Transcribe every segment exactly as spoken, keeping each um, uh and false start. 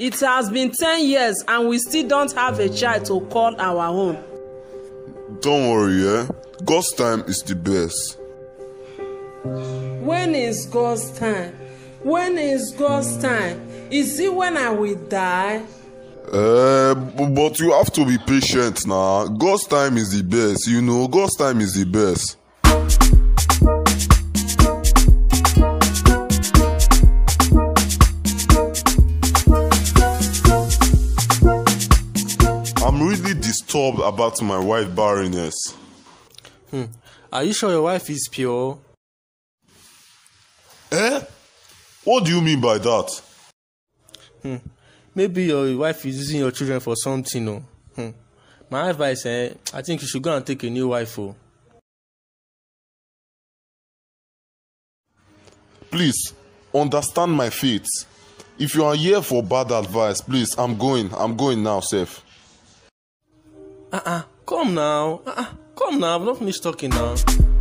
It has been ten years and we still don't have a child to call our own. Don't worry, eh? God's time is the best. When is God's time? When is God's time? Is it when I will die? Uh, but you have to be patient now. God's time is the best, you know. God's time is the best. I'm really disturbed about my wife barrenness. Hmm. Are you sure your wife is pure? Eh? What do you mean by that? Hmm. Maybe your wife is using your children for something, no? Hmm. My advice, eh, I think you should go and take a new wife, oh. Please, understand my faith. If you are here for bad advice, please, I'm going. I'm going now, Seth. Uh-uh. Come now. Uh-uh. Come now. I've not finished talking now.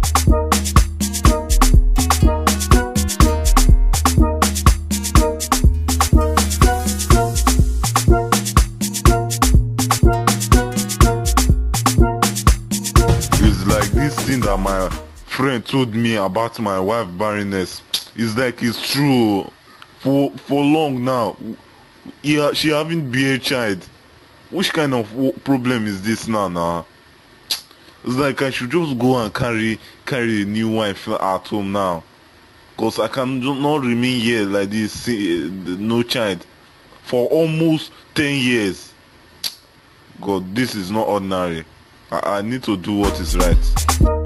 It's like this thing that my friend told me about my wife barrenness. It's like it's true. For for long now, yeah, she haven't been a child. Which kind of problem is this now? Now, it's like I should just go and carry carry a new wife at home now, cause I can not remain here like this, no child, for almost ten years. God, this is not ordinary. I, I need to do what is right.